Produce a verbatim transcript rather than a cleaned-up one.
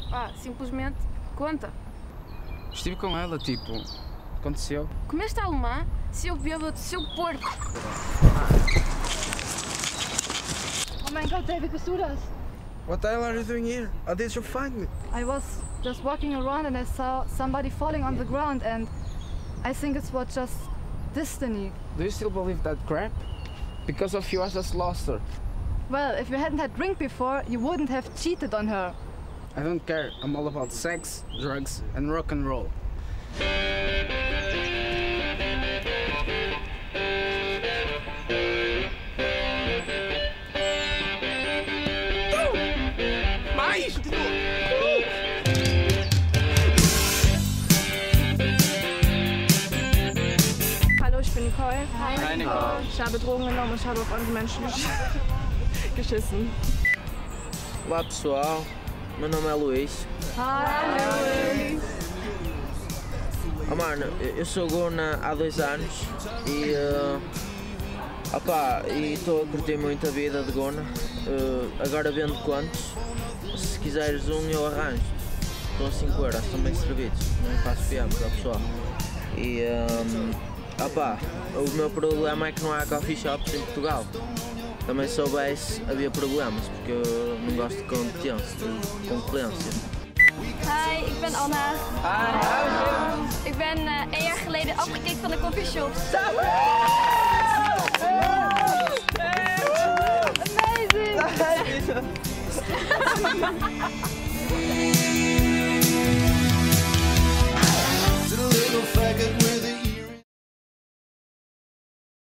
Ah, simplesmente conta. Estive com ela, tipo, aconteceu. Comeste alemã, seu bêbado, seu porco. Oh mein Gott, David, bist du das? What the hell are you doing here? How did you find me? I was just walking around and I saw somebody falling on the ground and I think it was just destiny. Do you still believe that crap? Because of you, I just lost her. Well, if you hadn't had drink before, you wouldn't have cheated on her. I don't care. I'm all about sex, drugs, and rock and roll. Mais! Hallo, ich bin Nicole. Hi. Hi, Nicole. Ich habe Drogen genommen und ich habe auf andere Menschen geschissen. Olá pessoal, meu nome é Luís. Hi. Oh, mano, eu sou gona há dois anos e uh, opá, e estou a curtir muito a vida de gona. Uh, agora vendo quantos, se quiseres um eu arranjo. Estão a cinco euros, estão bem servidos, não faço fiambre ao pessoal. E um, opá, o meu problema é que não há coffee shops em Portugal. Também soubesse havia problemas, porque eu não gosto de competência, de concorrência. Hi, ik ben Anna. Hi. Ik ben uh, een jaar geleden afgekikt van de coffeeshop. Amazing!